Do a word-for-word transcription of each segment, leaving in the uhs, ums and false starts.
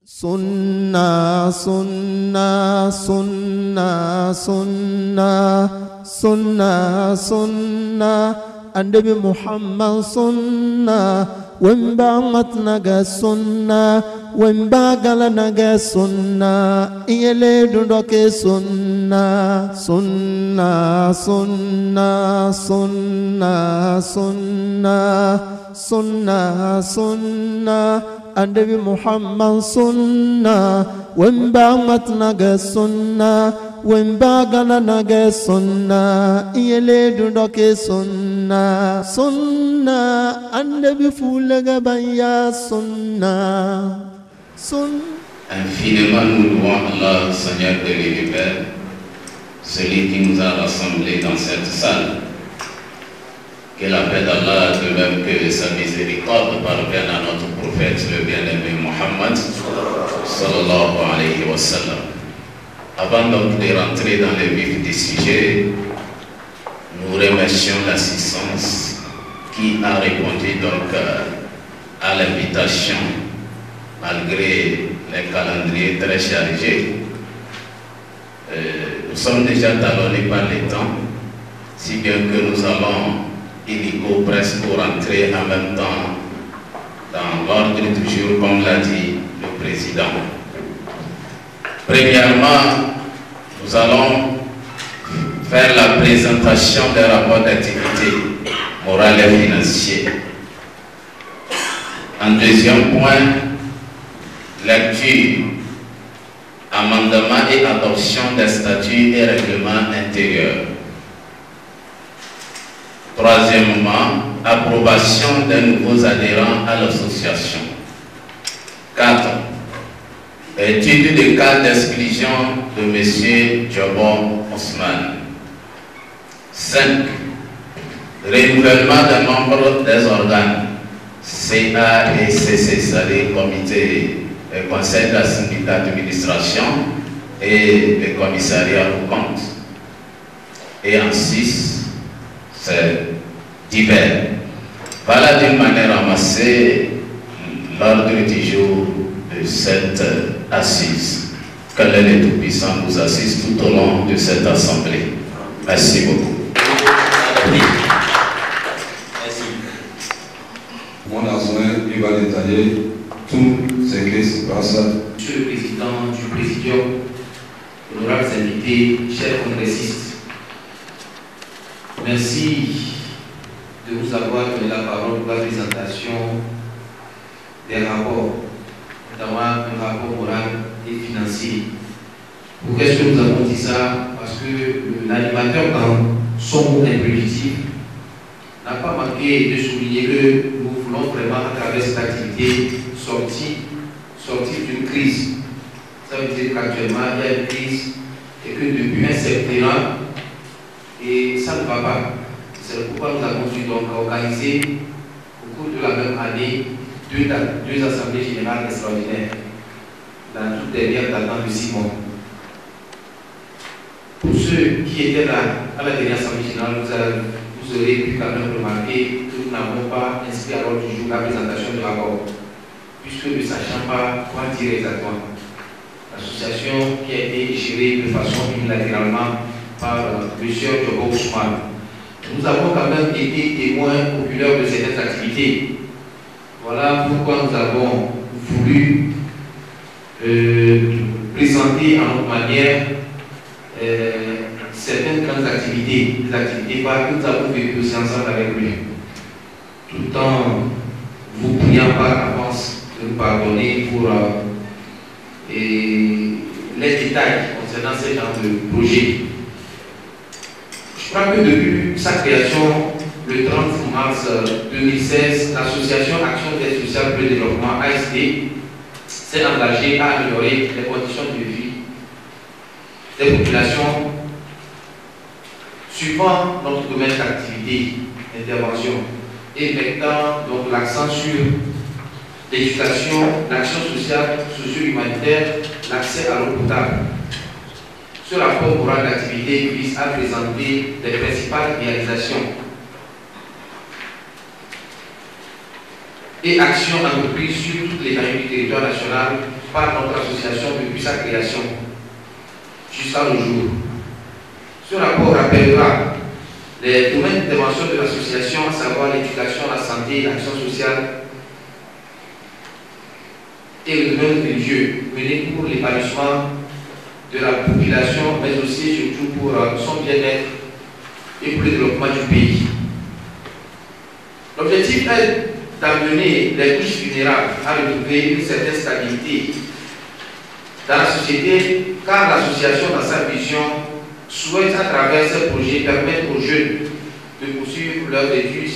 Sunna, sunna, sunna, sunna, sunna, sunna, Annabi Muhammad sunna, wemba matnaga sunna, wemba galanaga sunna, iyele dundoke sunna, sunna, sunna, sunna, sunna, sunna, sunna, Annabi Muhammad sunna, wemba matnaga sunna, wemba galanaga sunna, iyele dundoke sunna, sunna, Annabi fulaga baya sunna, sunna. Infiniment nous louons Allah, Seigneur de l'univers, celui qui nous a rassemblés dans cette salle. Que la paix d'Allah, de même que sa miséricorde, parvienne à notre prophète, le bien-aimé Mohammed, sallallahu alayhi wa sallam. Avant donc de rentrer dans le vif du sujet, nous remercions l'assistance qui a répondu donc à l'invitation, malgré les calendriers très chargés. Euh, nous sommes déjà talonnés par le temps, si bien que nous allons illico presque pour rentrer en même temps dans l'ordre du jour, comme l'a dit le président. Premièrement, nous allons faire la présentation des rapports d'activité morale et financière. En deuxième point, lecture, amendement et adoption des statuts et règlements intérieurs. Troisièmement, approbation des nouveaux adhérents à l'association. Quatre, étude des cas d'exclusion de M. Djobo Ousmane. Cinq, renouvellement des membres des organes C A et C C, c'est-à-dire comité et conseil de la syndicat d'administration et le commissariat aux comptes. Et en six, c'est divers. Voilà d'une manière amassée l'ordre du jour de cette assise. Que le Tout-Puissant nous assiste tout au long de cette assemblée. Merci beaucoup. Merci. Mon adjoint, il va détailler tout ce qui se passe. Monsieur le Président du Présidium, honorables invités, chers congressistes, merci de vous avoir donné la parole pour la présentation des rapports, notamment un rapport moral et financier. Pourquoi est-ce que nous avons dit ça? Parce que l'animateur, dans son mot introductif, n'a pas manqué de souligner que nous voulons vraiment, à travers cette activité, sortir, sortir d'une crise. Ça veut dire qu'actuellement, il y a une crise et que depuis un certain temps, et ça ne va pas. C'est pourquoi nous avons dû donc organiser au cours de la même année deux, deux assemblées générales extraordinaires dans toute dernière datant de six mois. Pour ceux qui étaient là à la dernière assemblée générale, vous, avez, vous aurez pu quand même remarquer que nous n'avons pas inscrit à l'ordre du jour la présentation du rapport, puisque ne sachant pas quoi dire exactement. L'association qui a été gérée de façon unilatéralement par M. Djobo Ousmane. Nous avons quand même été témoins populaires de certaines activités. Voilà pourquoi nous avons voulu euh, présenter à notre manière euh, certaines grandes activités, des activités par que nous avons vécues aussi ensemble avec lui. Tout en vous priant par avance de nous pardonner pour euh, et les détails concernant ce genre de projet. Je crois que depuis sa création, le trente mars deux mille seize, l'association Action d'aide sociale pour le développement A S D s'est engagée à améliorer les conditions de vie des populations suivant notre domaine d'activité, d'intervention, et mettant donc l'accent sur l'éducation, l'action sociale, socio-humanitaire, l'accès à l'eau potable. Ce rapport moral d'activité vise à présenter les principales réalisations et actions entreprises sur toutes les familles du territoire national par notre association depuis sa création jusqu'à nos jours. Ce rapport rappellera les domaines d'intervention de l'association, à savoir l'éducation, la santé, l'action sociale et le domaine religieux, mené pour l'épanouissement de la population, mais aussi surtout pour son bien-être et pour le développement du pays. L'objectif est d'amener les couches vulnérables à retrouver une certaine stabilité dans la société, car l'association, dans sa vision, souhaite à travers ce projet permettre aux jeunes de poursuivre leurs études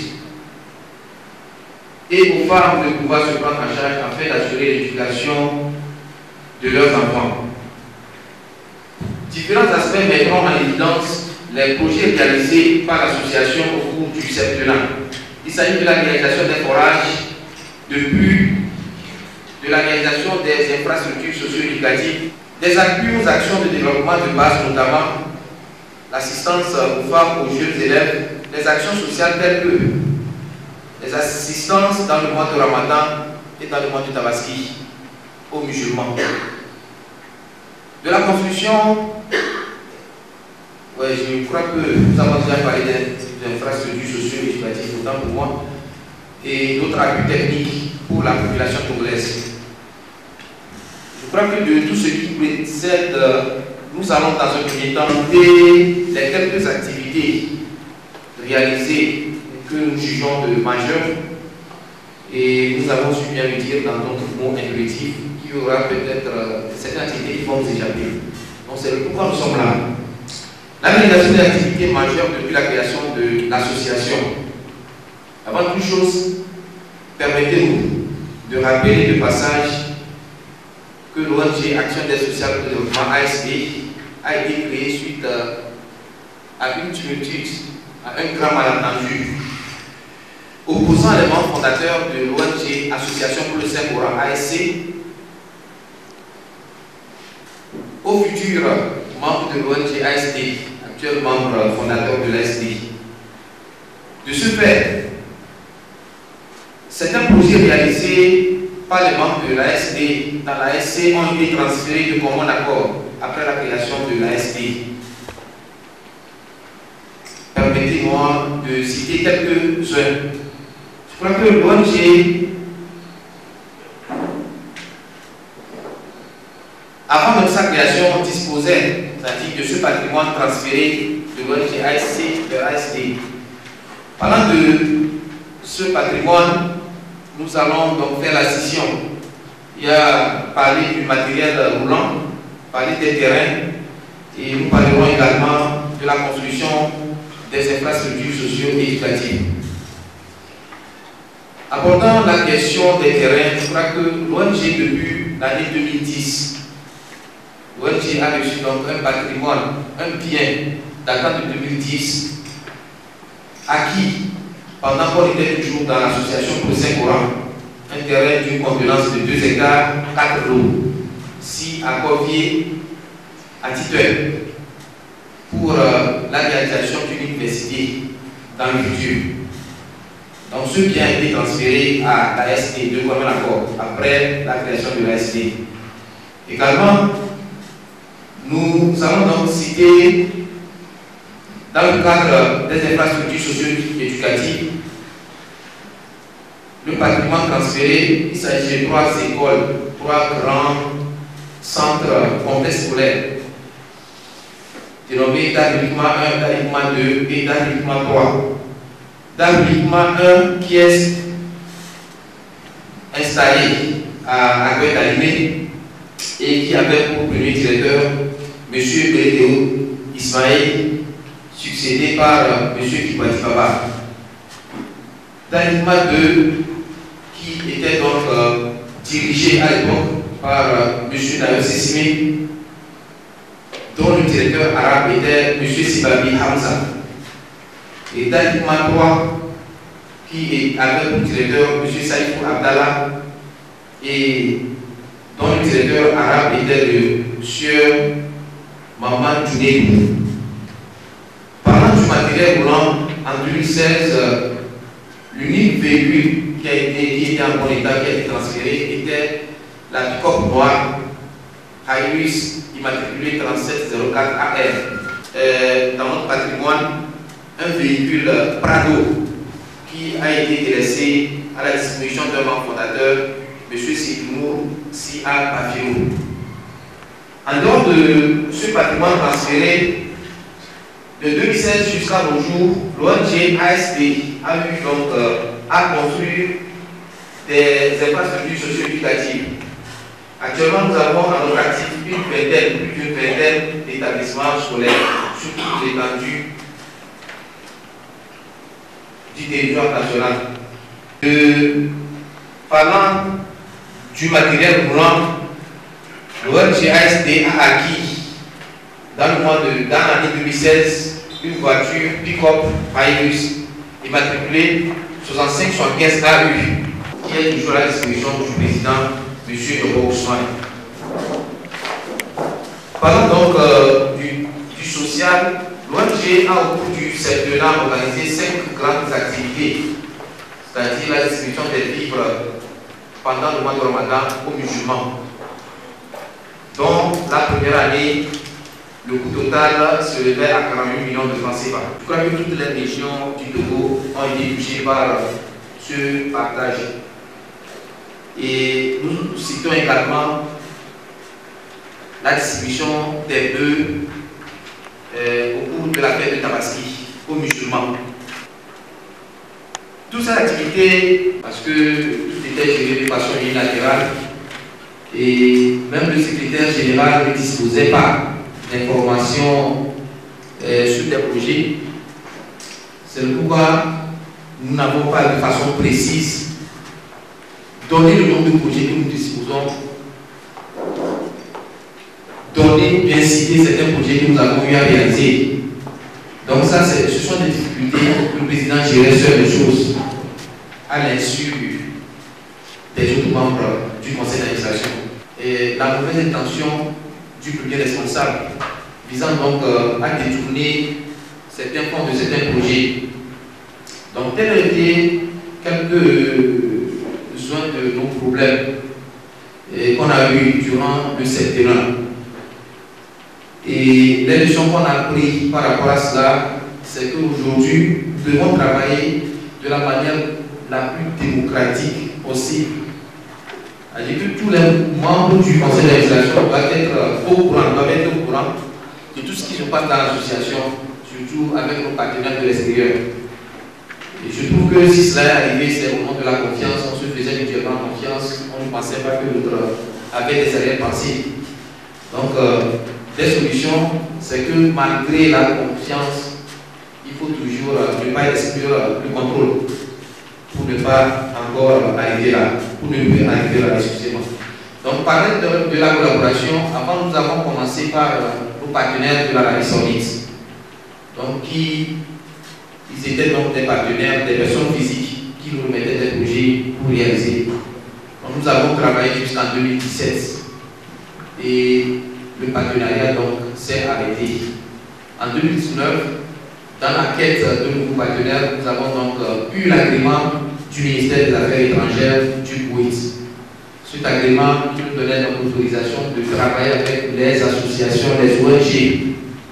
et aux femmes de pouvoir se prendre en charge afin d'assurer l'éducation de leurs enfants. Différents aspects mettront en évidence les projets réalisés par l'association au cours du septennat. Il s'agit de la réalisation des forages, de plus de la réalisation des infrastructures socio-éducatives, des appuis aux actions de développement de base, notamment l'assistance aux femmes, aux jeunes élèves, les actions sociales telles que les assistances dans le mois de Ramadan et dans le mois de Tabaski aux musulmans. De la construction, ouais, je crois que nous avons déjà parlé d'infrastructures socio-éducatives, autant pour moi, et d'autres appuis techniques pour la population congolaise. Je crois que de tout ce qui précède, nous allons dans un premier temps noter les quelques activités réalisées que nous jugeons de majeures, et nous avons su bien le dire dans notre mot intuitif qu'il y aura peut-être certaines activités qui vont nous échapper. Donc c'est pourquoi nous sommes là. La réalisation des activités majeures depuis la création de l'association. Avant toute chose, permettez-nous de rappeler de passage que l'O N G Action d'aide sociale pour le développement A S D a été créée suite à une tumultude, à un grand malentendu, opposant les membres fondateurs de l'O N G Association pour le Saint-Coran A S C aux futurs membres de l'O N G A S D, actuels membres fondateurs de l'A S D. De ce fait, certains projets réalisés par les membres de l'A S D dans l'A S C ont été transférés de commun accord après la création de l'A S D. Permettez-moi de citer quelques-uns. Je crois que l'O N G, avant même sa création, disposait, c'est-à-dire de ce patrimoine transféré de l'O N G A S C vers A S D. Parlant de ce patrimoine, nous allons donc faire la scission. Il y a parlé du matériel roulant, parler des terrains, et nous parlerons également de la construction des infrastructures socio-éducatives. Abordant la question des terrains, je crois que l'O N G depuis l'année deux mille dix, l'O N G a reçu donc un patrimoine, un bien datant de deux mille dix, acquis pendant qu'on était toujours dans l'association pour le Saint-Coran, un terrain d'une contenance de deux hectares, quatre lots, six à Corvier, à Titouan, pour euh, la réalisation d'une université dans le futur. Donc ce bien a été transféré à l'A S D de commun accord après la création de l'A S D. Également, nous allons donc citer, dans le cadre des infrastructures socio-éducatives, le patrimoine transféré. Il s'agit de trois écoles, trois grands centres complexes scolaires, dénommés Darubikma un, Darubikma deux et Darubikma trois. Darubikma un qui est installé à Aguet Alimé et qui avait pour premier directeur M. Bélédéo Ismaël, succédé par M. Kibati Baba. Darubikma deux, qui était donc euh, dirigé à l'époque par euh, M. Nayo Sissime, dont le directeur arabe était M. Sibabi Hamza. Et Darubikma trois, qui avait pour directeur M. Saïfou Abdallah, et dont le directeur arabe était le sieur Maman Djounébou. Parlant du matériel roulant, en deux mille seize, euh, l'unique véhicule qui, a été, qui était en bon état, qui a été transféré, était la pick-up noire Pyrus immatriculé trente-sept zéro quatre A R. Euh, dans notre patrimoine, un véhicule Prado qui a été délaissé à la disposition d'un membre fondateur, M. Sidmour Si A Bafirou. En dehors de ce patrimoine transféré, de deux mille seize jusqu'à nos jours, l'O N G A S P a eu donc euh, à construire des infrastructures socio-éducatives. Actuellement, nous avons à notre actif une vingtaine, plus d'une vingtaine d'établissements scolaires sur toute l'étendue du territoire national. Euh, parlant du matériel roulant, l'O N G A S P a acquis dans le mois de dans l'année deux mille seize une voiture pick-up Pyrus immatriculée soixante-cinq soixante-quinze A U qui est toujours à la disposition du président M. Yoro Ousmane. Parlons donc euh, du, du social. L'O N G a au cours du septennat organisé cinq grandes activités, c'est-à-dire la distribution des vivres pendant le mois de Ramadan aux musulmans, dont la première année, le coût total se levait à quarante-huit millions de francs C F A. Je crois que toutes les régions du Togo ont été touchées par ce partage. Et nous citons également la distribution des bœufs euh, au cours de la fête de Tabaski aux musulmans. Toute cette activité, parce que tout était géré de façon unilatérale et même le secrétaire général ne disposait pas d'informations euh, sur des projets, c'est pourquoi nous n'avons pas de façon précise donné le nombre de projets que nous disposons, donner ou bien citer certains projets que nous avons eu à réaliser. Donc ça, ce sont des difficultés que le président gérait seul les choses à l'insu des autres membres du conseil d'administration. Et la mauvaise intention du premier responsable visant donc euh, à détourner certains fonds de certains projets. Donc tel a été quelques besoin de nos problèmes qu'on a eu durant le septennat. Et les leçons qu'on a prises par rapport à cela, c'est qu'aujourd'hui, nous devons travailler de la manière la plus démocratique possible. C'est-à-dire que tous les membres du conseil d'administration doivent être au courant, doivent être au courant de tout ce qui se passe dans l'association, surtout avec nos partenaires de l'extérieur. Et je trouve que si cela est arrivé, c'est au nom de la confiance, on se faisait mutuellement confiance, on ne pensait pas que l'autre avait des arrière-pensées. Donc, euh, des solutions, c'est que malgré la confiance, il faut toujours euh, ne pas exclure euh, le contrôle pour ne pas encore arriver là, pour ne plus arriver là, excusez-moi. Donc, parler de, de la collaboration, avant nous avons commencé par euh, nos partenaires de l'Arabie Saoudite, donc qui ils étaient donc des partenaires, des personnes physiques qui nous remettaient des projets pour réaliser. Donc, nous avons travaillé jusqu'en deux mille dix-sept et le partenariat donc s'est arrêté. En deux mille dix-neuf, dans la quête de nouveaux partenaires, nous avons donc euh, eu l'agrément du ministère des Affaires étrangères du Koweït. Cet agrément nous donnait donc l'autorisation de travailler avec les associations, les O N G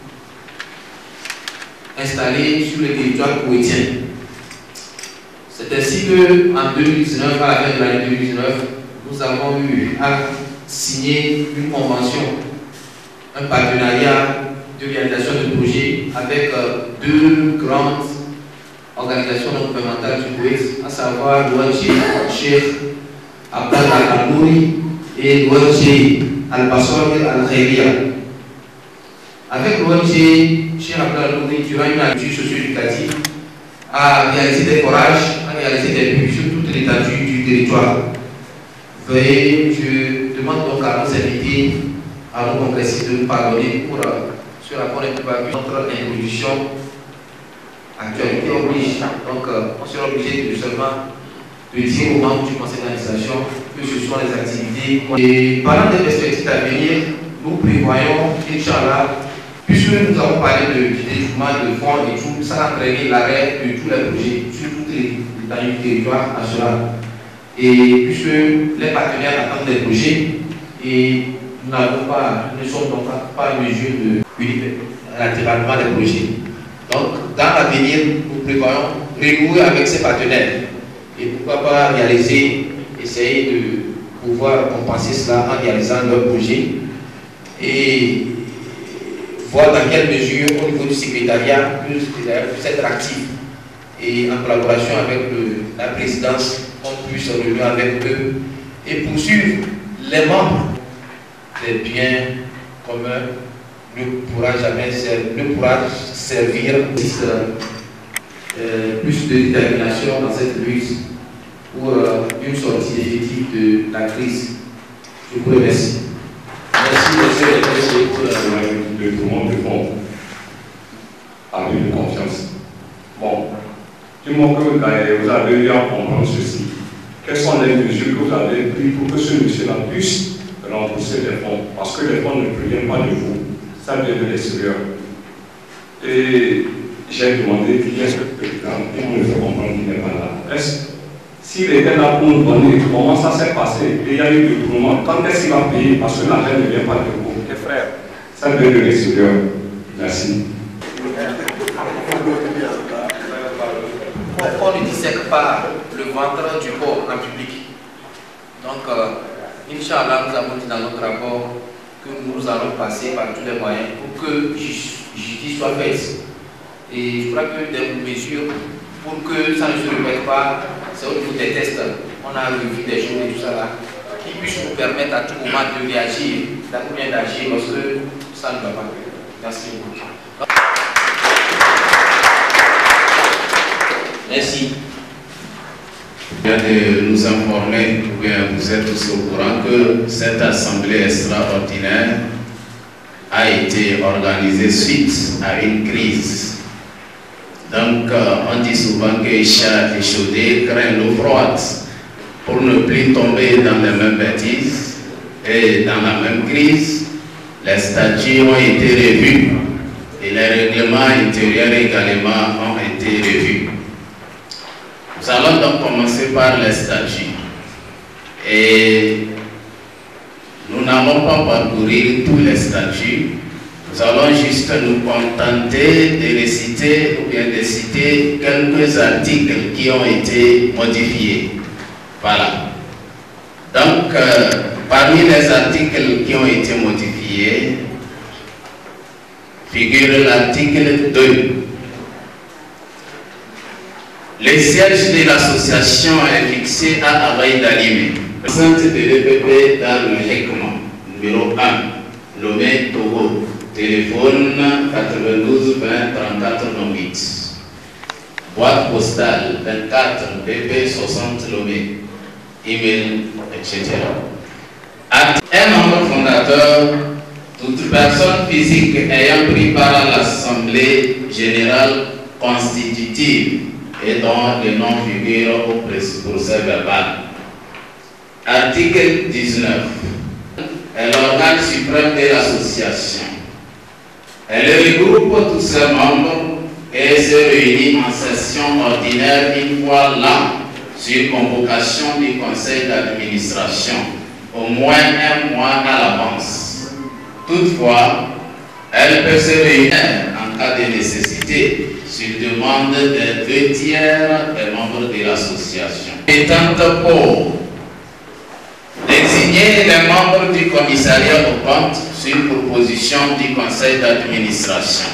installés sur le territoire koweïtien. C'est ainsi qu'en deux mille dix-neuf, à la fin de l'année deux mille dix-neuf, nous avons eu à signer une convention, un partenariat de réalisation de projets avec euh, deux grandes organisations non gouvernementales du Koweït, à savoir l'O N G Cheikh Abdallah Al-Nouri et l'O N G Al-Basor Al-Khayriya. Avec l'O N G Cheikh Abdallah Al-Nouri, durant une aventure socio-éducative, a réalisé des forages, a réalisé des puits sur toute l'étendue du territoire. Veuillez, je demande donc à nos invités, à nos congressistes de nous pardonner pour euh, ce rapport n'est pas vu notre introduction. Actualité oblige, donc euh, on sera obligé de seulement de dire aux membres du conseil d'administration que ce sont les activités. Et parlant des perspectives à venir, nous prévoyons, Inch'Allah, puisque nous avons parlé de, du détournement de fonds et tout, ça a entraîné l'arrêt de tous les projets sur toutes les étendues du territoire national. Et puisque les partenaires attendent des projets, et nous n'avons pas, nous ne sommes donc pas en mesure de l'accompagnement des projets. Donc, dans l'avenir, nous prévoyons renouer avec ces partenaires et pourquoi pas réaliser, essayer de pouvoir compenser cela en réalisant leurs projets et voir dans quelle mesure, au niveau du secrétariat, puisse être actif et en collaboration avec le, la présidence, on puisse revenir avec eux et poursuivre les membres des biens communs ne pourra jamais ne pourra servir euh, plus de détermination dans cette lutte pour euh, une sortie effective de la crise. Je vous remercie. Merci, monsieur le président, pour le déploiement de fonds avec de confiance. Bon, du moment que vous avez eu à comprendre ceci, quelles sont les mesures que vous avez prises pour que ce monsieur-là puisse rembourser les fonds? Parce que les fonds ne proviennent pas de vous, ça vient de l'extérieur. Et j'ai demandé qui est ce président, et on me fait comprendre qu'il n'est pas là. Est-ce s'il était là pour nous donner comment ça s'est passé, et il y a eu des tournements, quand est-ce qu'il va payer? Parce que l'argent ne vient pas de vous. Mes frères, ça vient de l'extérieur. Merci. On ne dissèque pas le ventre du corps en public. Donc, euh, Inch'Allah, nous avons dit dans notre rapport que nous allons passer par tous les moyens pour que justice soit faite. Et je crois que des mesures pour que ça ne se répète pas, c'est au niveau des tests. On a revu des choses et tout ça là, qui puissent nous permettre à tout moment de réagir, ou bien d'agir lorsque ça ne va pas. Merci beaucoup. Merci. Je viens de nous informer, ou bien vous êtes tous au courant, que cette assemblée extraordinaire a été organisée suite à une crise. Donc, on dit souvent que chat échaudé craint l'eau froide. Pour ne plus tomber dans les mêmes bêtises et dans la même crise, les statuts ont été revus et les règlements intérieurs également ont été revus. Nous allons donc commencer par les statuts. Et nous n'allons pas parcourir tous les statuts. Nous allons juste nous contenter de réciter ou bien de citer quelques articles qui ont été modifiés. Voilà. Donc, euh, parmi les articles qui ont été modifiés, figure l'article deux. Le siège de l'association est fixé à Abaï Dalimé. Le centre de l'E P P dans le Hekma, numéro un, nommé Togo, téléphone quatre-vingt-douze vingt trente-quatre huit, boîte postale vingt-quatre B P soixante Lomé, email, et cetera. Un membre fondateur, toute personne physique ayant pris part à l'Assemblée générale constitutive et dont le nom figure au procès verbal. Article dix-neuf. Est l'organe suprême de l'association. Elle regroupe tous ses membres et se réunit en session ordinaire une fois l'an sur convocation du conseil d'administration, au moins un mois à l'avance. Toutefois, elle peut se réunir en cas de nécessité sur demande des deux tiers des membres de l'association. Étant pour désigner les membres du commissariat au compte sur proposition du conseil d'administration.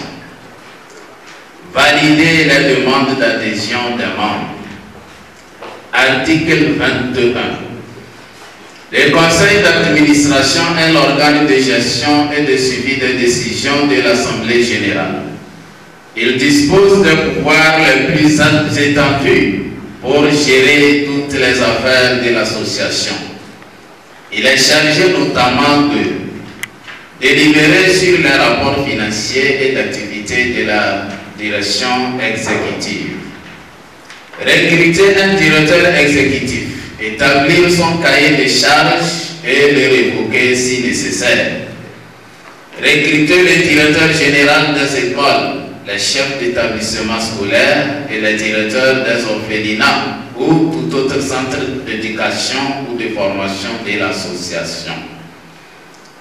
Valider les demandes d'adhésion des membres. Article vingt-et-un. Le conseil d'administration est l'organe de gestion et de suivi des décisions de l'Assemblée générale. Il dispose des pouvoirs les plus étendus pour gérer toutes les affaires de l'association. Il est chargé notamment de délibérer sur les rapports financiers et d'activité de la direction exécutive, recruter un directeur exécutif, établir son cahier de charges et le révoquer si nécessaire, recruter le directeur général des écoles, les chefs d'établissement scolaire et les directeurs des orphelinats ou tout autre centre d'éducation ou de formation de l'association.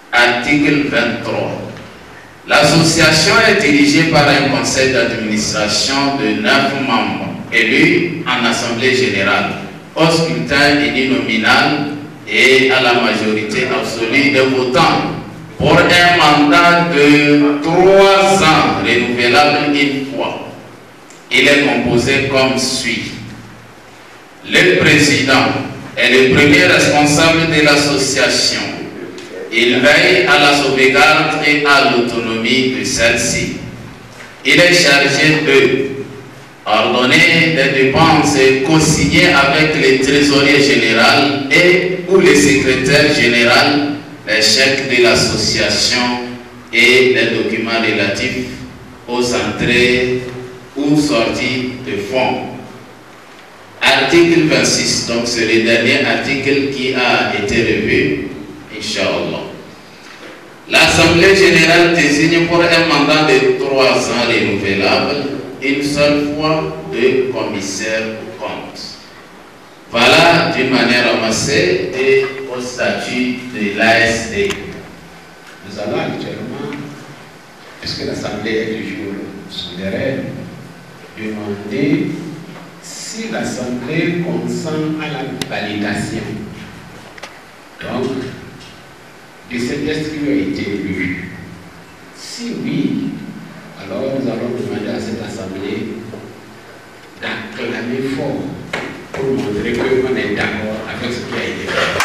Article vingt-trois. L'association est dirigée par un conseil d'administration de neuf membres, élus en assemblée générale, au scrutin uninominal et à la majorité absolue des votants, pour un mandat de trois ans, renouvelable une fois. Il est composé comme suit. Le président est le premier responsable de l'association. Il veille à la sauvegarde et à l'autonomie de celle-ci. Il est chargé de ordonner des dépenses et co-signer avec le trésorier général et ou le secrétaire général les chèques de l'association et les documents relatifs aux entrées ou sorties de fonds. Article vingt-six, donc c'est le dernier article qui a été revu, Inch'Allah. L'Assemblée générale désigne pour un mandat de trois ans renouvelable une seule fois deux commissaires aux comptes. Voilà d'une manière ramassée et au statut de l'A S D. Nous allons actuellement, puisque l'Assemblée est toujours souveraine, demander si l'Assemblée consent à la validation. Donc, de ces textes qui ont été lus. Si oui, alors nous allons demander à cette Assemblée d'acclamer fort pour montrer qu'on est d'accord avec ce qui a été fait.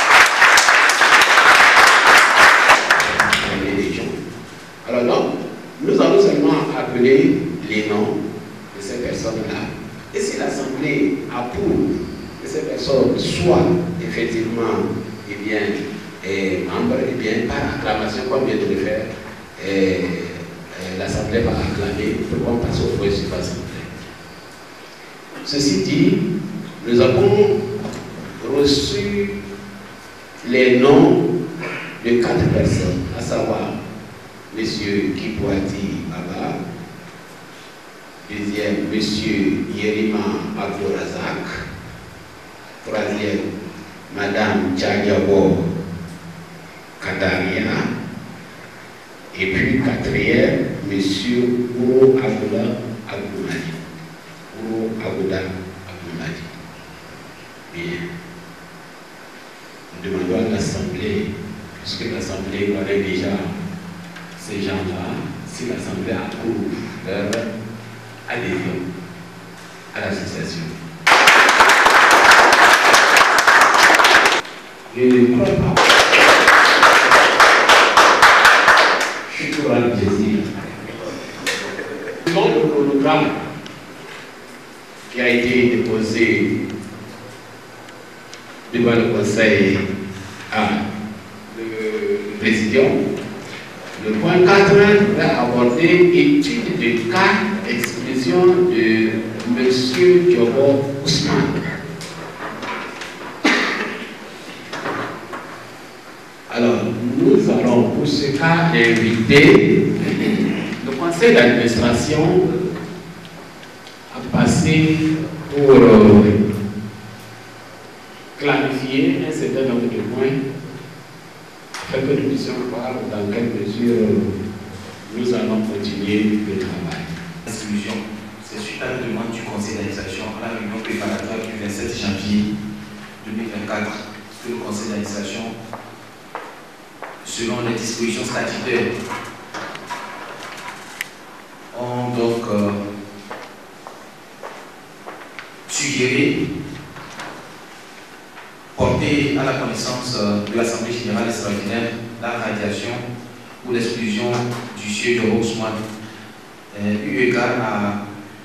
Alors donc, nous allons seulement appeler les noms de ces personnes-là. Et si l'Assemblée approuve que ces personnes soient effectivement, eh bien, et membres, eh bien, par acclamation, comme vient de le faire, l'Assemblée va acclamer pour qu'on passe au point sur l'Assemblée. Ceci dit, nous avons reçu les noms de quatre personnes, à savoir M. Kipouati Baba, deuxième, M. Yerima Abdourazak, troisième, Mme Tchadiabo Kadaria, et puis quatrième, M. Ouro Abouda Abdoumadi. Ouro Abouda Abdoumadi. Bien. Nous demandons à l'Assemblée, puisque l'Assemblée connaît déjà ces gens-là, si l'Assemblée approuve leur adhésion à l'association. Je ne crois pas. Je suis pour un plaisir. Selon le chronogramme qui a été déposé devant le Conseil à le président, le point quatre va aborder étude de cas d'exclusion de M. Diogo Ousmane. Alors, nous allons pour ce cas inviter le conseil d'administration à passer pour euh, clarifier un certain nombre de points afin que nous puissions voir dans quelle mesure nous allons continuer le travail. Distribution, c'est suite à la demande du conseil d'administration à la réunion préparatoire du vingt-sept janvier deux mille vingt-quatre que le conseil d'administration, selon les dispositions statutaires, ont donc euh, suggéré porter à la connaissance euh, de l'Assemblée générale extraordinaire la radiation ou l'exclusion du sieur Diogo Ousmane, euh, eu égard à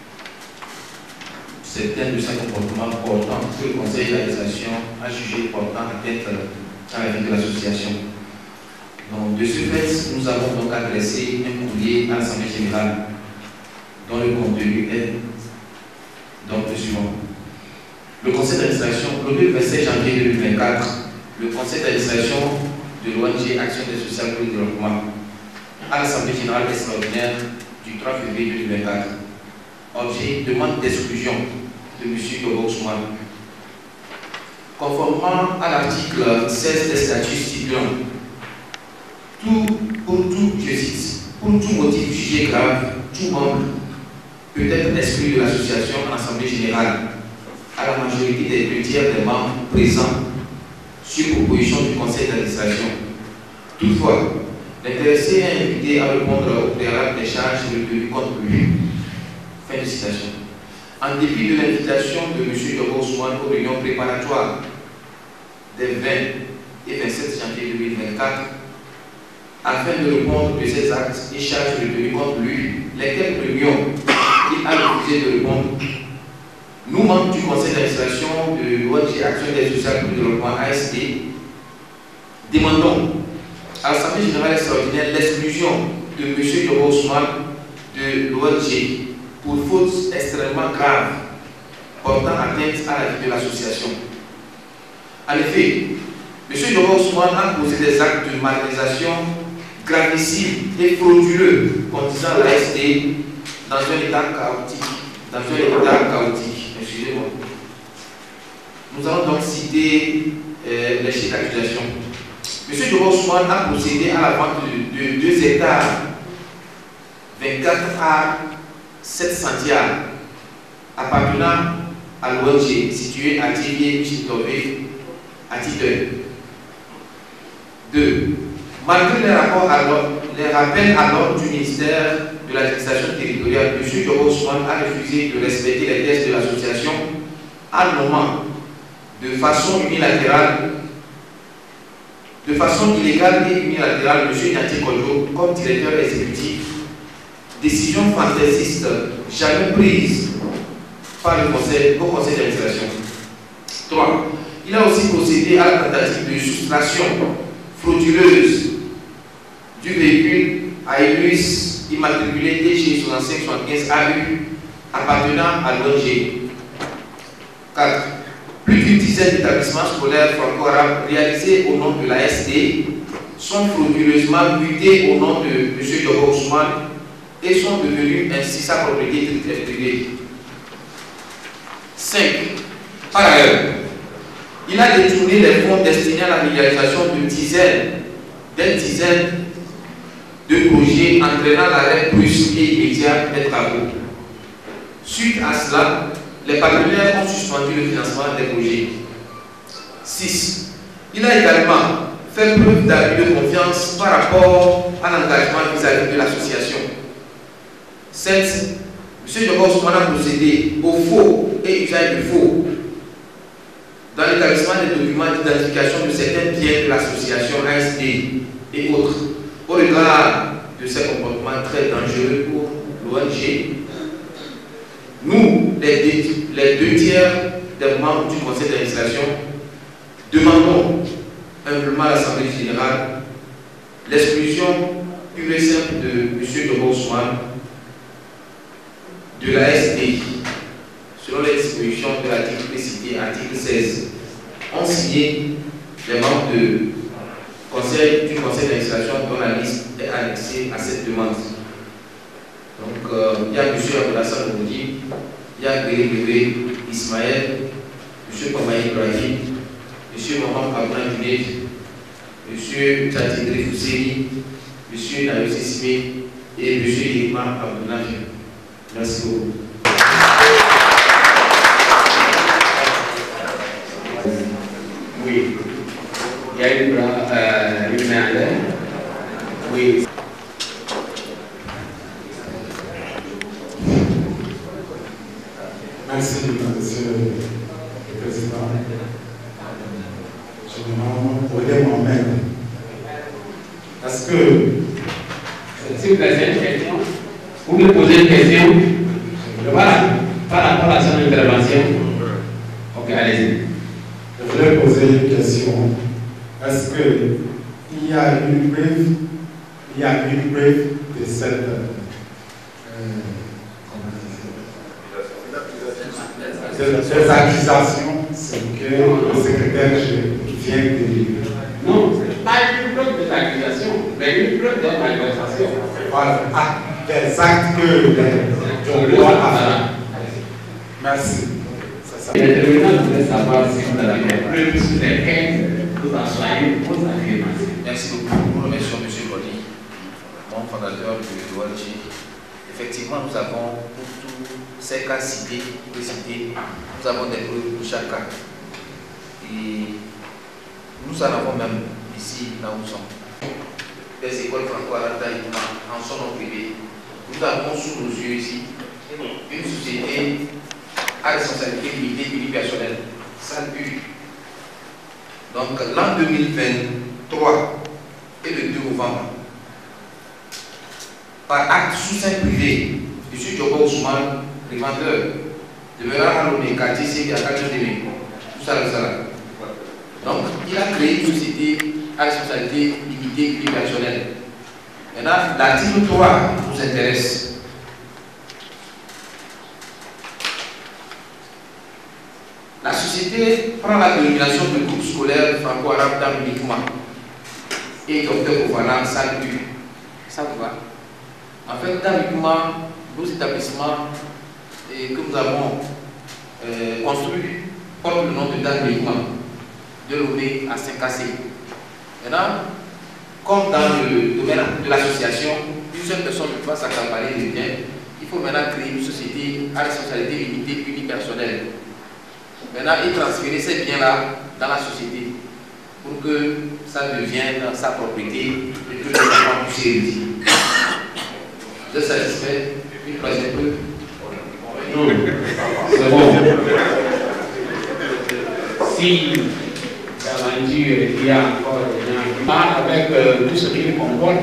certains de ses comportements portants que le conseil d'administration a jugé portant atteinte à la vie de l'association. Donc, de ce fait, nous avons donc adressé un courrier à l'Assemblée générale dont le contenu est donc le suivant. Le conseil d'administration, le vingt-sept janvier deux mille vingt-quatre, le conseil d'administration de l'O N G Action des sociales pour le développement à l'Assemblée générale extraordinaire du trois février deux mille vingt-quatre, objet demande d'exclusion de M. Diogo Ousmane. Conformément à l'article seize des statuts stipulant, tout, pour tout, je cite, pour tout motif jugé grave, tout membre peut être exclu de l'association en assemblée générale à la majorité des deux tiers des membres présents sur proposition du conseil d'administration. Toutefois, l'intéressé est invité à répondre au préalable des charges retenues contre lui. Fin de citation. En dépit de l'invitation de M. Yobo Ousmane aux réunions préparatoires des vingt et vingt-sept janvier deux mille vingt-quatre, afin de répondre de ces actes et charges retenues contre lui, lesquelles réunions il a refusé de répondre, nous, membres du conseil d'administration de l'O N G Action d'aide sociale pour le développement A S D, demandons à l'Assemblée générale extraordinaire l'exclusion de M. Yobo Ousmane de l'O N G pour fautes extrêmement graves portant atteinte à la vie de l'association. En effet, M. Yobo Ousmane a posé des actes de malversation gravissimes et frauduleux conduisant l'A S D dans un état chaotique. Dans un état chaotique. Excusez-moi. Nous allons donc citer euh, les chefs d'accusation. M. Yobo Ousmane a procédé à la vente de, de deux hectares vingt-quatre à sept centiares appartenant à l'O N G situé à Thiviers, Chitové, à Titeux. deux. Malgré les, rapports à les rappels à l'ordre du ministère de l'administration territoriale, M. Yobo Ousmane a refusé de respecter les textes de l'association en nommant de façon unilatérale, de façon illégale et unilatérale, M. Nianté Kodjo comme directeur exécutif. Décision fantaisiste jamais prise par le conseil, au conseil d'administration. trois. Il a aussi procédé à la tentative de soustraction frauduleuse du véhicule Ailus immatriculé T G soixante-cinq soixante-quinze A U appartenant à l'O N G. quatre. Plus d'une dizaine d'établissements scolaires franco-arabes réalisés au nom de l'A S D sont frauduleusement mutés au nom de M. Yobo Ousmane et sont devenus ainsi sa propriété privée. cinq. Par ailleurs, il a détourné les fonds destinés à la réalisation de dizaines, des dizaines de projets entraînant l'arrêt brusque et immédiat des travaux. Suite à cela, les partenaires ont suspendu le financement des projets. six. Il a également fait preuve d'abus de confiance par rapport à l'engagement vis-à-vis de l'association. sept. M. Yobo Ousmane a procédé au faux et usage de faux dans l'établissement des documents d'identification de certains biens de l'association A S D et autres, au regard de ces comportements très dangereux pour l'O N G. Nous, les deux, les deux tiers des membres du conseil d'administration, demandons humblement à l'Assemblée générale l'exclusion pure et simple de M. Yobo Ousmane de l'A S D, selon les dispositions de l'article précité, article seize, ont signé les membres du conseil, du conseil d'administration dont la liste est annexée à cette demande. Donc, euh, il y a M. Abdelassane Moudi, il y a Béré Béré Ismaël, M. Pamaï Ibrahim, M. Mohamed Abdel Junaid, M. Tchadidri Fousséni, M. Nayosi Simé et M. Yekma Abdelaziz. Merci beaucoup. Oui. Il y a une, euh, une main à l'air. Oui. Merci, Monsieur le Président. Je me demande moi-même. Est-ce que... Si vous avez une question, vous me posez une question. Voilà, par rapport à son intervention. Ok, allez-y. Je voulais poser une question. Est-ce qu'il y a une preuve, il y a une preuve de cette euh, ces accusations, c'est que le secrétaire vient de dire. Non, pas une preuve de l'accusation, mais une preuve de malversation. Voilà, ah, des actes que les doit avoir. Merci. L'intervenant voudrait savoir si vous avez des preuves sur lesquelles vous en soyez vos affirmations. Merci beaucoup. Nous remercions M. Cody. fondateur de l'O L G, effectivement, nous avons pour tous ces cas cités, cités, nous avons des preuves pour chaque cas. Et nous en avons même ici, là où nous sommes. Des écoles franco-arabes en son nom privé. Nous avons sous nos yeux ici une société à responsabilité limitée unipersonnelle, S A L U. Donc l'an deux mille vingt-trois et le deux novembre, par acte sous sein privé, M. Diobo Ousmane, revendeur, demeurant à l'Omé, quartier C, à quartier Démé, tout ça, tout ça. Donc, il a créé une société à responsabilité limitée unipersonnelle. Maintenant, l'article trois nous intéresse. La société prend la dénomination de groupe scolaire franco-arabe dans le Mikuma et docteur Oufana S A L U. Ça vous va? En fait, dans le Mikuma, nos établissements et que nous avons euh, construits portent le nom de Dan Mikuma, de Lomé à Saint-Cassé. Maintenant, comme dans le domaine de l'association, une seule personne ne peut pas s'accaparer les biens, il faut maintenant créer une société à responsabilité limitée unipersonnelle. Maintenant, et transférer ces biens-là dans la société pour que ça devienne sa propriété et que les enfants puissent hériter. Vous êtes satisfait? Une troisième preuve? Non, c'est bon. Si d'aventure il y a encore des gens qui parlent avec euh, tout ce qu'il comporte,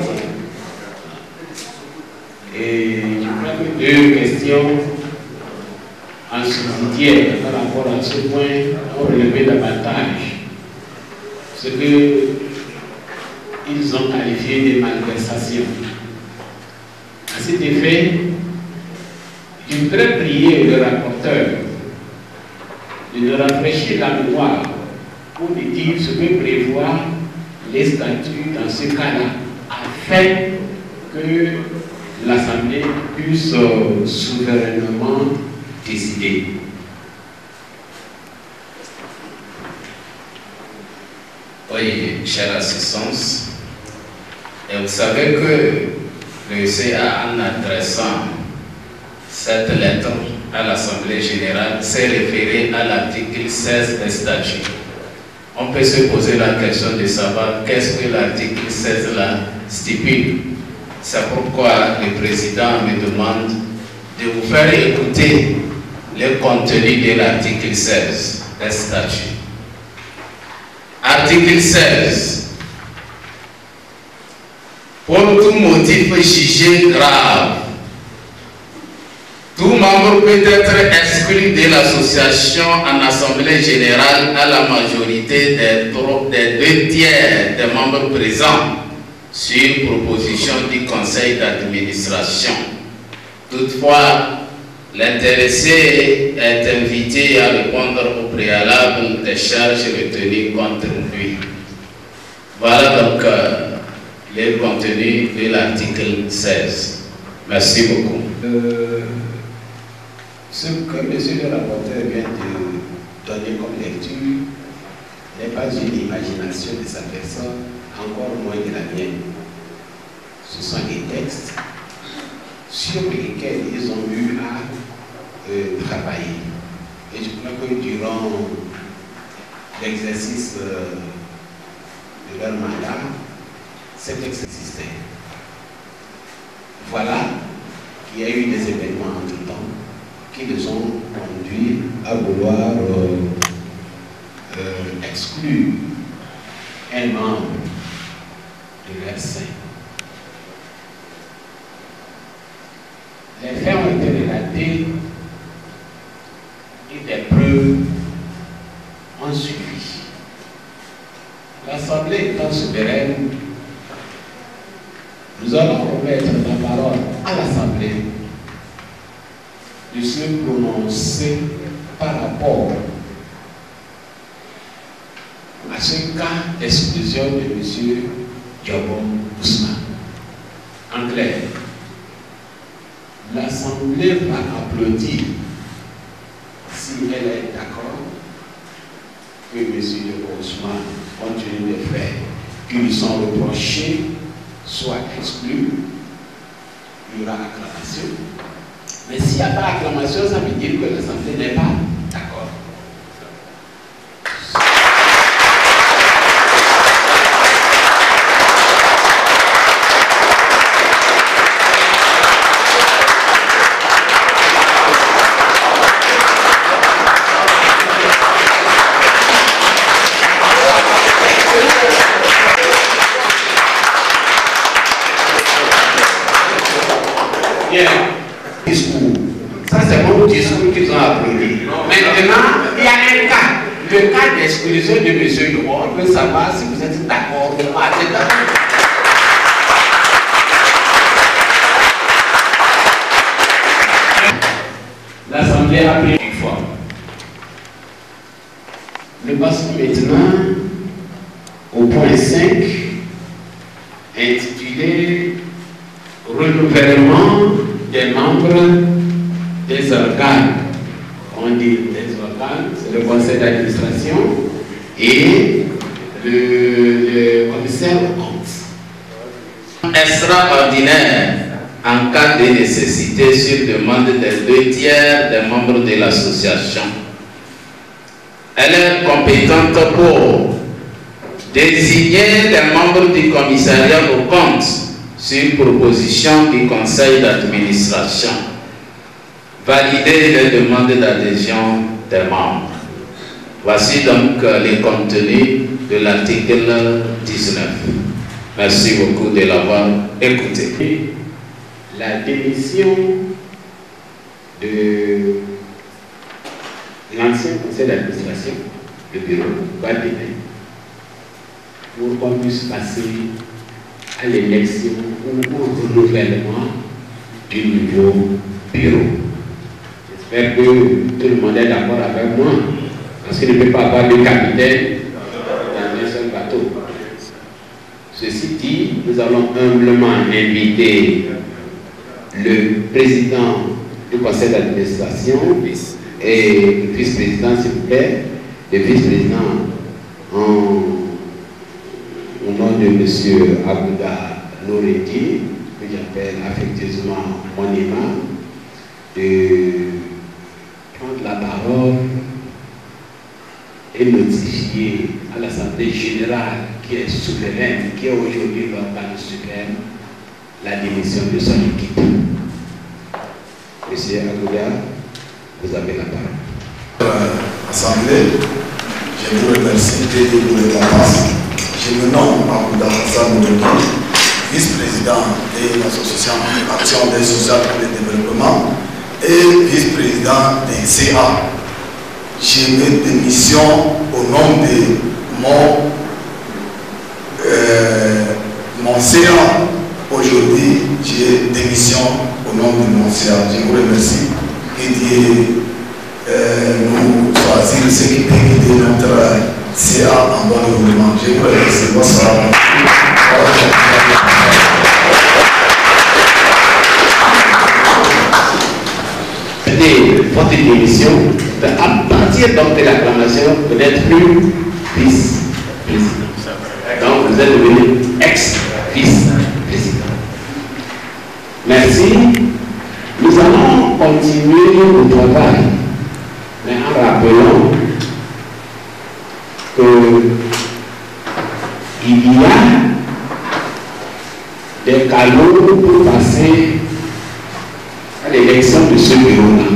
et je crois que deux questions en subsidiaire par rapport à ce point ont relevé davantage ce qu'ils ont qualifié de malversation. À cet effet, je voudrais prier le rapporteur de nous rafraîchir la mémoire pour nous dire ce que prévoient les statuts dans ce cas-là, afin que l'Assemblée puisse euh, souverainement décider. Oui, chère assistance, et vous savez que le C A, en adressant cette lettre à l'Assemblée générale, s'est référé à l'article seize des statuts. On peut se poser la question de savoir qu'est-ce que l'article seize là stipule. C'est pourquoi le président me demande de vous faire écouter le contenu de l'article seize des statuts. Article seize. Pour tout motif jugé grave, tout membre peut être exclu de l'association en assemblée générale à la majorité des, des deux tiers des membres présents sur proposition du conseil d'administration. Toutefois, l'intéressé est invité à répondre au préalable des charges retenues contre lui. Voilà donc euh, le contenu de l'article seize. Merci beaucoup. Euh, ce que M. le rapporteur vient de donner comme lecture n'est pas une imagination de sa personne, encore moins de la mienne. Ce sont des textes sur lesquels ils ont eu à euh, travailler. Et je crois que durant l'exercice euh, de leur mandat, cet texte existait. Voilà qu'il y a eu des événements entre-temps qui les ont conduits à vouloir euh, euh, exclure un membre de leur sein. Les faits ont été relatés et des preuves ont suffi. L'Assemblée étant souveraine, nous allons remettre la parole à l'Assemblée de se prononcer par rapport à ce cas d'exclusion de M. Diobo Ousmane. En clair, l'Assemblée va applaudir si elle est d'accord que M. Diobo Ousmane, compte tenu des faits qui lui sont reprochés, soit exclu il y aura acclamation. Mais s'il n'y a pas acclamation, ça veut dire que l'Assemblée n'est pas d'accord. Discours. Ça, c'est mon discours qu'ils ont applaudi. Maintenant, il y a un cas. Le cas d'exclusion de M. Drouot, on veut savoir si vous êtes d'accord ou pas. L'Assemblée a pris une fois. Nous passons maintenant au point cinq, intitulé Renouvellement des membres des organes. On dit des organes, c'est le conseil d'administration et le, le commissaire aux comptes. Extraordinaire en cas de nécessité sur demande des deux tiers des membres de l'association. Elle est compétente pour désigner les membres du commissariat aux comptes sur proposition du conseil d'administration, valider les demandes d'adhésion des membres. Voici donc les contenus de l'article dix-neuf. Merci beaucoup de l'avoir écouté. La démission de l'ancien conseil d'administration, le bureau, va donner pour qu'on puisse passer à l'élection ou au renouvellement du nouveau bureau. J'espère que tout le monde est d'accord avec moi, parce qu'il ne peut pas avoir deux capitaines dans un seul bateau. Ceci dit, nous allons humblement inviter le président du conseil d'administration et le vice-président, s'il vous plaît, le vice-président en au nom de M. Abouda Nouredi, que j'appelle affectueusement mon imam, de prendre la parole et notifier à l'Assemblée générale qui est souveraine, qui est aujourd'hui l'organe suprême, la démission de son équipe. Monsieur Abouda, vous avez la parole. Assemblée, je vous remercie de vous la passe. Je me nomme Abouda Hassan Nouredi, vice-président de l'association Action des sociales pour le développement et vice-président des C A. J'ai mis démission au nom de mon, euh, mon C A. Aujourd'hui, j'ai démission au nom de mon C A. Je vous remercie. Que Dieu euh, nous choisisse ce qui peut guider notre C A en bon développement. Je vous remercie. Bonsoir. Votre démission, à partir donc de l'acclamation, vous n'êtes plus vice-président. Donc vous êtes devenu ex-vice-président. Merci. Nous allons continuer le travail, mais en rappelant qu'il y a des canaux pour passer à l'élection de ce bureau-là.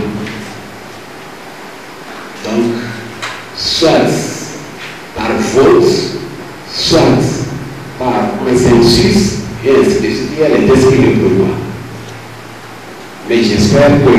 Donc, soit par vote, soit par consensus, et ainsi de suite, il y a les tests qui le prévoient. Mais j'espère que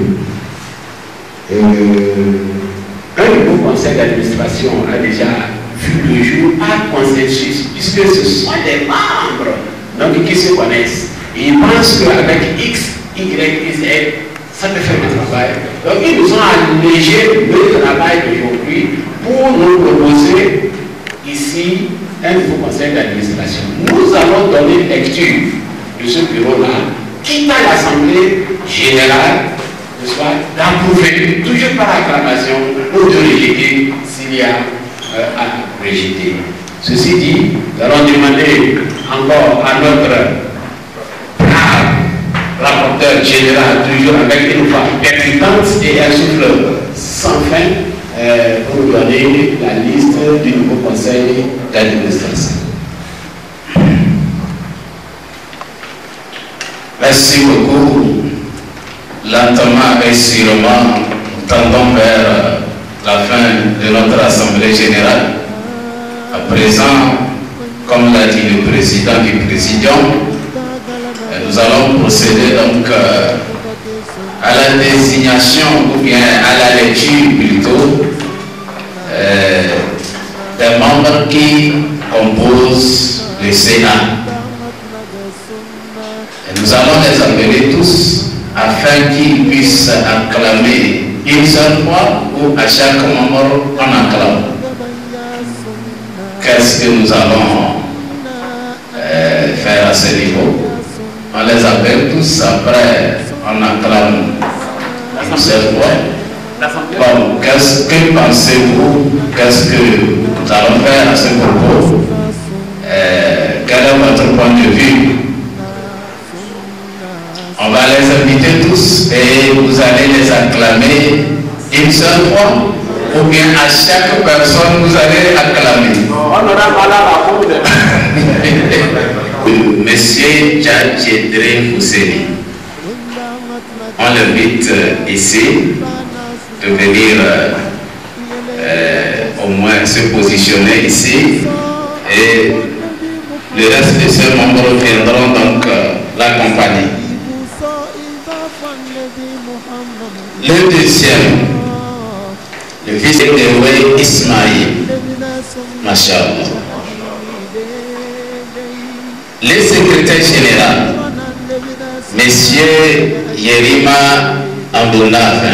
euh, un nouveau conseil d'administration a déjà vu le jour à consensus, puisque ce sont des membres donc, qui se connaissent. Et ils pensent qu'avec X, Y, Z, ça peut faire le travail. Donc ils nous ont allégé le travail d'aujourd'hui pour nous proposer ici un nouveau conseil d'administration. Nous allons donner lecture de ce bureau-là, quitte à l'Assemblée générale, d'approuver, toujours par acclamation, ou de rejeter s'il y a euh, à rejeter. Ceci dit, nous allons demander encore à notre brave général, toujours avec une voix percutante et un souffle sans fin euh, pour nous donner la liste du nouveau conseil d'administration. Merci beaucoup. Lentement et sûrement, nous tendons vers la fin de notre Assemblée générale. À présent, comme l'a dit le président du Présidium, nous allons procéder donc euh, à la désignation ou bien à la lecture plutôt euh, des membres qui composent le Sénat. Et nous allons les appeler tous afin qu'ils puissent acclamer une seule fois ou à chaque membre on acclame. Qu'est-ce que nous allons euh, faire à ce niveau? On les appelle tous, après on acclame une seule fois. Bon, qu'est-ce que pensez-vous? Qu'est-ce que nous allons faire à ce propos? euh, Quel est votre point de vue? On va les inviter tous et vous allez les acclamer une seule fois, ou bien à chaque personne vous allez acclamer. Monsieur Djadjedre Fousseni, on l'invite ici de venir euh, au moins se positionner ici, et le reste de ces membres viendront donc euh, l'accompagner. Le deuxième, le fils de Ismaïl, Masha'Allah. Le secrétaire général, Monsieur Yerima Ambounafin.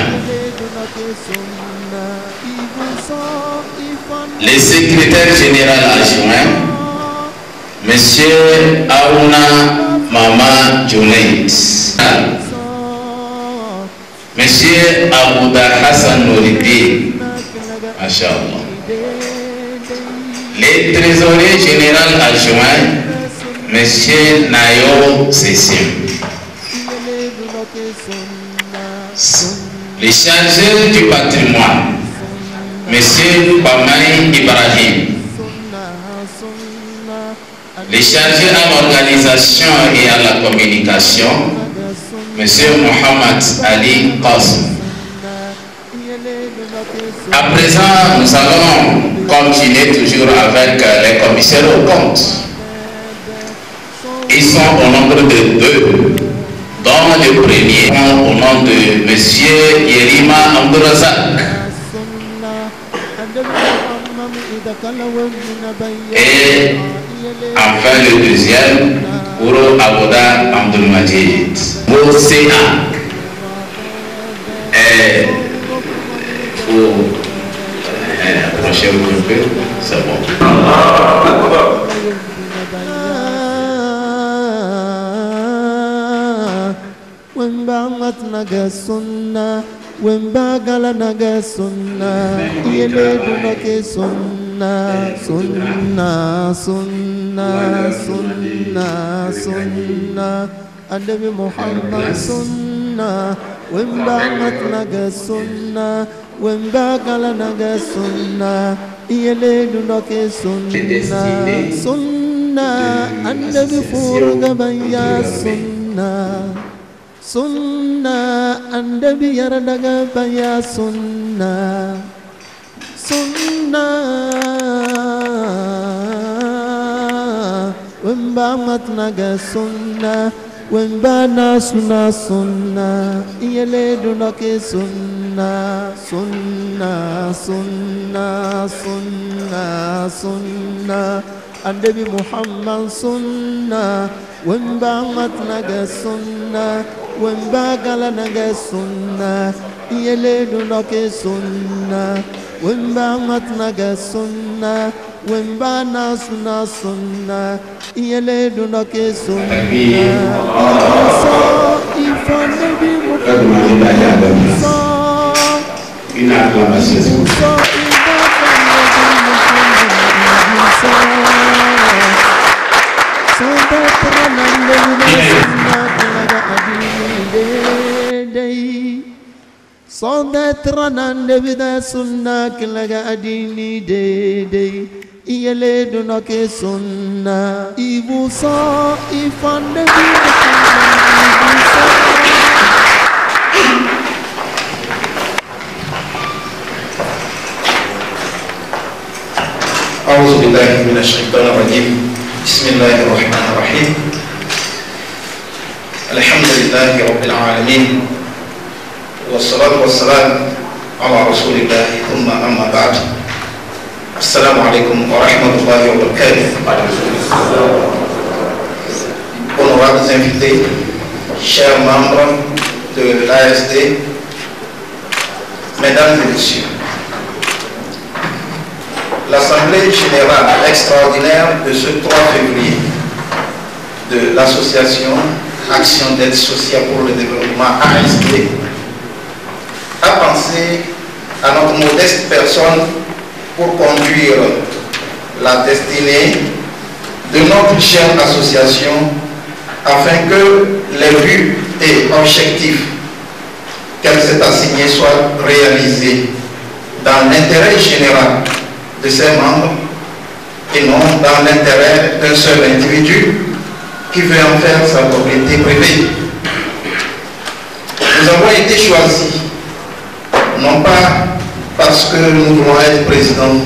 Le secrétaire général adjoint, Monsieur Aouna Mama Junaid. Monsieur Abouda Hassan Nouridi, Masha'Allah. Le trésorier général adjoint, Monsieur Nayo Sessim. Le chargé du patrimoine, Monsieur Bamaï Ibrahim. Le chargé à l'organisation et à la communication, Monsieur Mohamed Ali Qasm. À présent, nous allons continuer toujours avec les commissaires aux comptes. Ils sont au nombre de deux, dont le premier au nom de Monsieur Yerima Amdourazak et enfin le deuxième, Ouro Abouda Amdoulmajid. Au Sénat, il faut approcher un peu, c'est bon. Wembangat naga sunna, wembagala naga sunna, yele dunoke sunna, sunna, sunna, sunna, sunna, Annabi Muhammad sunna, wembangat naga sunna, wembagala naga sunna, yele dunoke sunna, sunna, Annabi furga baya sunna. Sunna Annabi yaradaga baya sunna, sunna wemba matnaga sunna, wemba nasuna sunna, yele dunake sunna, sunna, sunna, sunna, sunna, Annabi Muhammad sunna, wemba matnaga sunna, wemba gala naga sunna, yele dunoke sunna, wemba matnaga sunna, wemba nasuna sunna, yele dunoke sunna. Ifa Nabi Muhammad Une acclamation. Sunna Sondetranan devida sunna kilaga adini de de iyele dunoke sunna ibuso ifande أعوذ بالله من الشيطان الرجيم بسم الله الرحمن الرحيم الحمد لله رب العالمين والصلاة والسلام على رسول الله ثم أما بعد السلام عليكم ورحمة الله وبركاته. Honorables invités, chers membres de l'A S D, mesdames et messieurs, l'Assemblée générale extraordinaire de ce trois février de l'Association Action d'aide sociale pour le développement A S D a pensé à notre modeste personne pour conduire la destinée de notre chère association afin que les buts et objectifs qu'elle s'est assignés soient réalisés dans l'intérêt général de ses membres et non dans l'intérêt d'un seul individu qui veut en faire sa propriété privée. Nous avons été choisis non pas parce que nous voulons être présidents,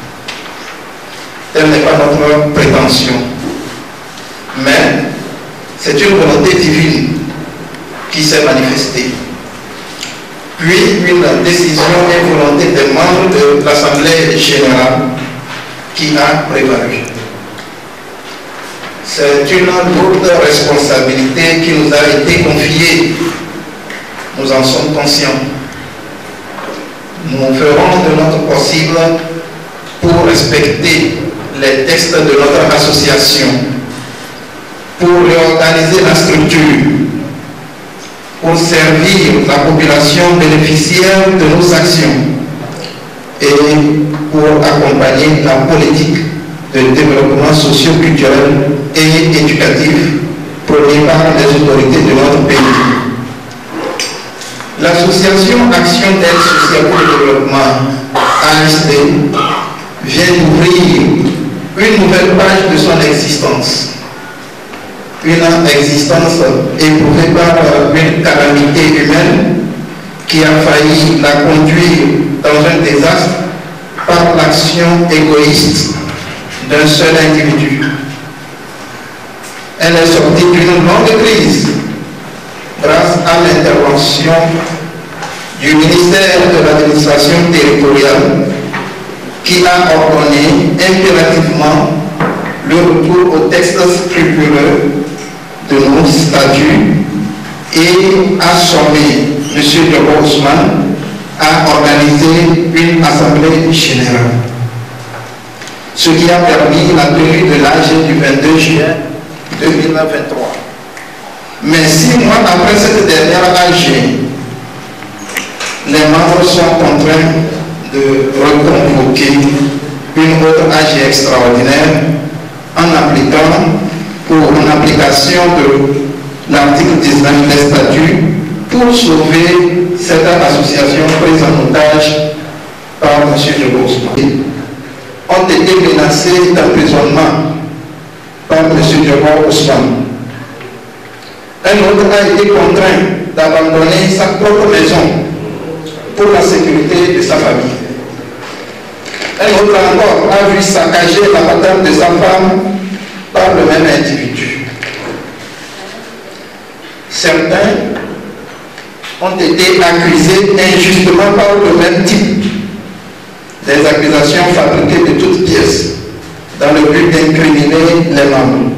telle n'est pas notre prétention, mais c'est une volonté divine qui s'est manifestée, puis une décision et volonté des membres de l'Assemblée générale qui a prévalu. C'est une lourde responsabilité qui nous a été confiée. Nous en sommes conscients. Nous ferons de notre possible pour respecter les textes de notre association, pour réorganiser la structure, pour servir la population bénéficiaire de nos actions et pour accompagner la politique de développement socio-culturel et éducatif prônée par les autorités de notre pays. L'association Action d'aide sociale pour le développement A S D vient d'ouvrir une nouvelle page de son existence. Une existence éprouvée par une calamité humaine qui a failli la conduire dans un désastre par l'action égoïste d'un seul individu. Elle est sortie d'une longue crise grâce à l'intervention du ministère de l'administration territoriale qui a ordonné impérativement le retour au texte scrupuleux de nos statuts et a sommé M. Diogo Ousmane à organiser une assemblée générale. Ce qui a permis la tenue de l'A G du vingt-deux juin deux mille vingt-trois. Mais six mois après cette dernière A G, les membres sont contraints de reconvoquer une autre A G extraordinaire en appliquant pour en application de l'article dix-neuf des statuts pour sauver cette association prise en otage par M. Diogo Ousmane. Ont été menacés d'emprisonnement par M. Diogo Ousmane. Un autre a été contraint d'abandonner sa propre maison pour la sécurité de sa famille. Un autre encore a vu saccager la patente de sa femme par le même individu. Certains ont été accusés injustement par le même type, des accusations fabriquées de toutes pièces dans le but d'incriminer les membres.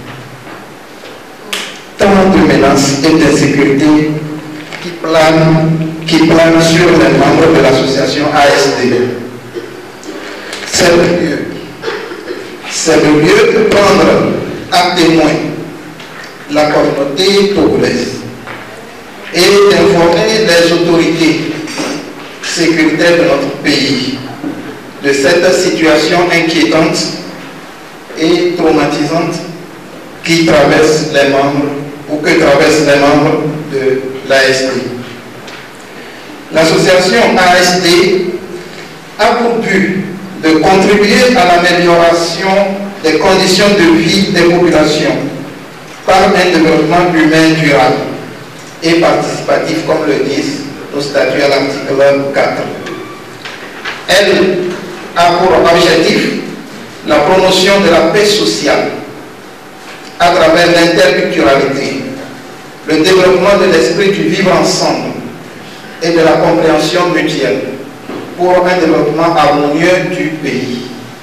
Tant de menaces et d'insécurité qui planent, qui planent sur les membres de l'association A S D. C'est le lieu, c'est le lieu de prendre à témoin la communauté togolaise et d'informer les autorités sécuritaires de notre pays de cette situation inquiétante et traumatisante qui traverse les membres ou que traversent les membres de l'A S D. L'association A S D a pour but de contribuer à l'amélioration des conditions de vie des populations par un développement humain durable et participatif, comme le disent nos statuts à l'article quatre. Elle a pour objectif la promotion de la paix sociale à travers l'interculturalité, le développement de l'esprit du vivre ensemble et de la compréhension mutuelle pour un développement harmonieux du pays.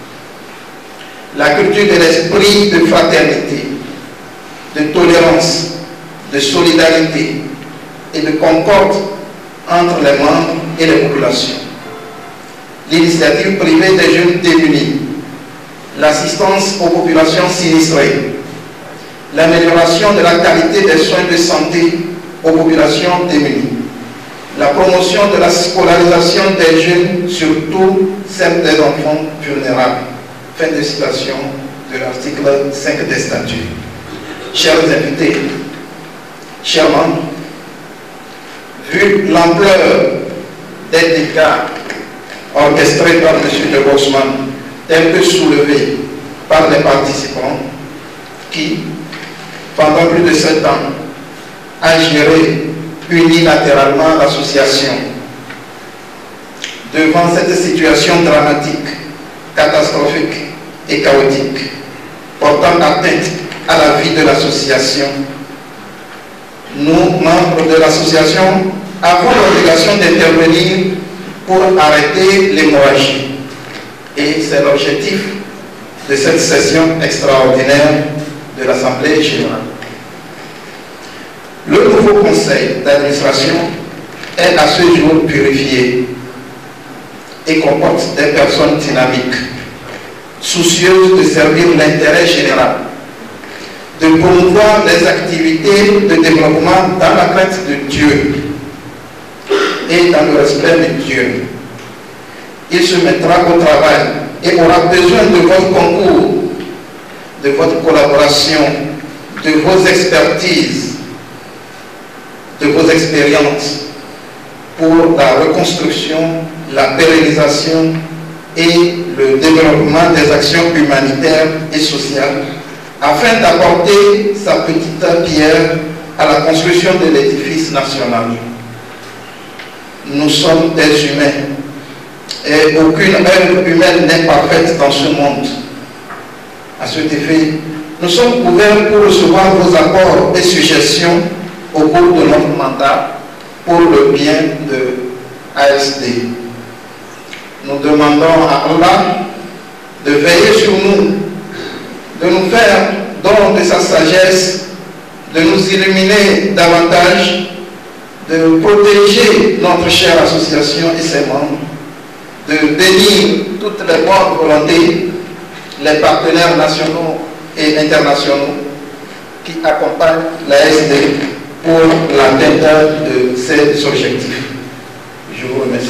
La culture de l'esprit de fraternité, de tolérance, de solidarité et de concorde entre les membres et les populations. L'initiative privée des jeunes démunis, l'assistance aux populations sinistrées, l'amélioration de la qualité des soins de santé aux populations démunies, la promotion de la scolarisation des jeunes, surtout celle des enfants vulnérables. Fin de citation de l'article cinq des statuts. Chers invités, chers membres, vu l'ampleur des dégâts orchestrés par M. de Bosman, tels que soulevés par les participants, qui, pendant plus de sept ans, a géré unilatéralement l'association. Devant cette situation dramatique, catastrophique et chaotique, portant atteinte à la vie de l'association, nous, membres de l'association, avons l'obligation d'intervenir pour arrêter l'hémorragie. Et c'est l'objectif de cette session extraordinaire de l'Assemblée générale. Le nouveau conseil d'administration est à ce jour purifié et comporte des personnes dynamiques, soucieuses de servir l'intérêt général, de promouvoir les activités de développement dans la crainte de Dieu et dans le respect de Dieu. Il se mettra au travail et aura besoin de votre concours, de votre collaboration, de vos expertises, de vos expériences pour la reconstruction, la pérennisation et le développement des actions humanitaires et sociales afin d'apporter sa petite pierre à la construction de l'édifice national. Nous sommes des humains et aucune œuvre humaine n'est parfaite dans ce monde. À cet effet, nous sommes ouverts pour recevoir vos apports et suggestions au cours de notre mandat pour le bien de A S D. Nous demandons à Allah de veiller sur nous, de nous faire don de sa sagesse, de nous illuminer davantage, de protéger notre chère association et ses membres, de bénir toutes les bonnes volontés, les partenaires nationaux et internationaux qui accompagnent la A S D pour l'atteinte de ces objectifs. Je vous remercie.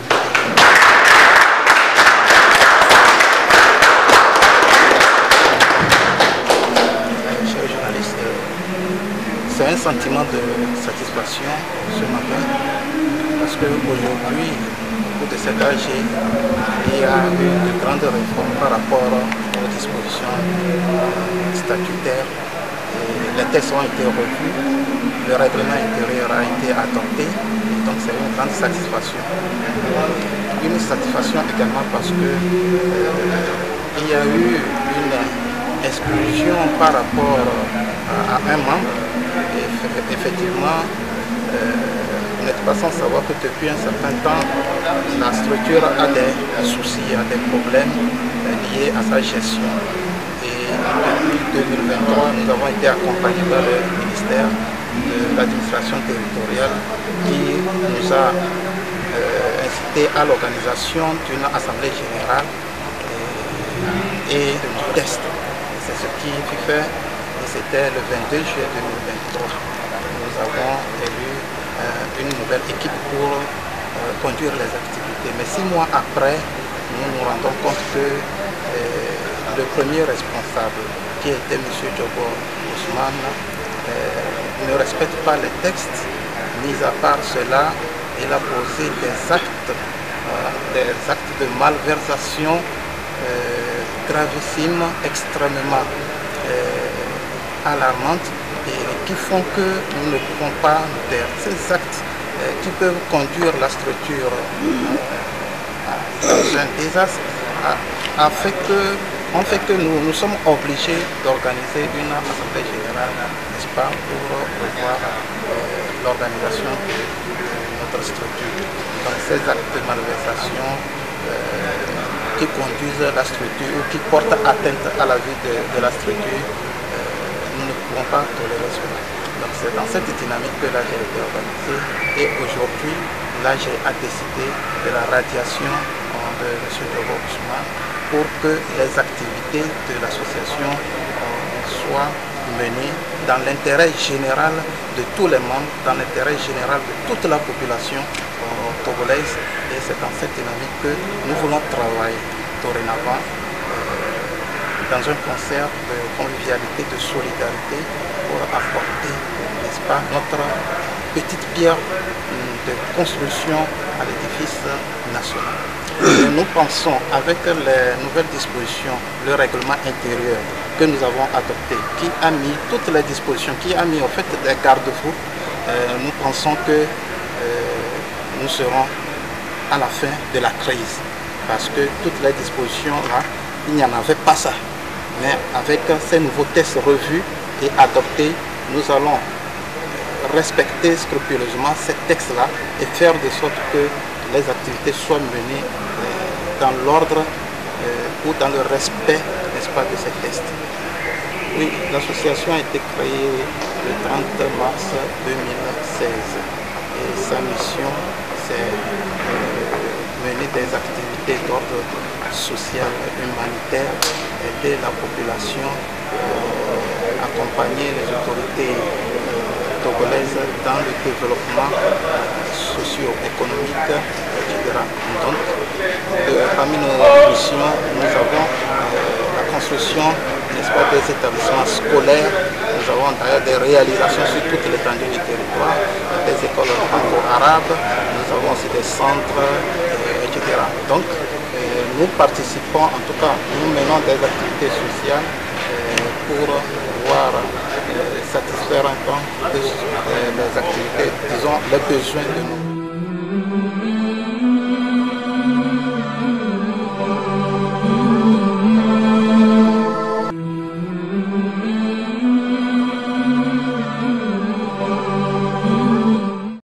Chers journalistes, c'est un sentiment de satisfaction ce matin parce qu'aujourd'hui, au cours de cet A G, il y a eu de grandes réformes par rapport aux dispositions statutaires. Les textes ont été revus, le règlement intérieur a été adopté, donc c'est une grande satisfaction. Une satisfaction également parce que euh, il y a eu une exclusion par rapport à, à un membre. Et effectivement, euh, vous n'êtes pas sans savoir que depuis un certain temps, la structure a des soucis, a des problèmes liés à sa gestion. Et depuis deux mille vingt-trois, nous avons été accompagnés par le ministère de l'administration territoriale qui nous a euh, incité à l'organisation d'une assemblée générale et, et de test. C'est ce qui fut fait, et c'était le vingt-deux juillet deux mille vingt-trois. Nous avons élu euh, une nouvelle équipe pour euh, conduire les activités. Mais six mois après, nous nous rendons compte que euh, le premier responsable, qui était M. Djobo Ousmane, euh, ne respecte pas les textes. Mis à part cela, il a posé des actes, euh, des actes de malversation euh, gravissimes, extrêmement euh, alarmantes et qui font que nous ne pouvons pas nous taire. Ces actes euh, qui peuvent conduire la structure euh, dans un désastre a, a fait que En fait que nous, nous sommes obligés d'organiser une assemblée générale, n'est-ce pas, pour revoir euh, l'organisation de, de notre structure. Donc ces actes de malversation euh, qui conduisent la structure ou qui portent atteinte à la vie de, de la structure, euh, nous ne pouvons pas tolérer cela. Donc c'est dans cette dynamique que l'A G a été organisée et aujourd'hui l'A G a décidé de la radiation de M. Doro Ousmane pour que les activités de l'association euh, soient menées dans l'intérêt général de tous les membres, dans l'intérêt général de toute la population euh, togolaise. Et c'est dans cette dynamique que nous voulons travailler dorénavant euh, dans un concert de convivialité, de solidarité pour apporter, n'est-ce pas, notre petite pierre de construction à l'édifice national. Et nous pensons, avec les nouvelles dispositions, le règlement intérieur que nous avons adopté, qui a mis toutes les dispositions, qui a mis en fait des garde-fous, euh, nous pensons que euh, nous serons à la fin de la crise. Parce que toutes les dispositions là, il n'y en avait pas ça. Mais avec ces nouveaux tests revus et adoptés, nous allons respecter scrupuleusement ces textes-là et faire de sorte que les activités soient menées euh, dans l'ordre euh, ou dans le respect, n'est-ce pas, de ces tests. Oui, l'association a été créée le trente mars deux mille seize et sa mission, c'est euh, mener des activités d'ordre social, humanitaire, aider la population, euh, accompagner les autorités euh, togolaises dans le développement socio-économique, et cetera. Donc, euh, parmi nos missions, nous avons euh, la construction, n'est-ce pas, des établissements scolaires. Nous avons d'ailleurs des réalisations sur toute l'étendue du territoire, des écoles franco-arabes, nous avons aussi des centres, euh, et cetera. Donc, euh, nous participons, en tout cas, nous menons des activités sociales euh, pour pouvoir euh, satisfaire un peu les activités, disons, les besoins de nous.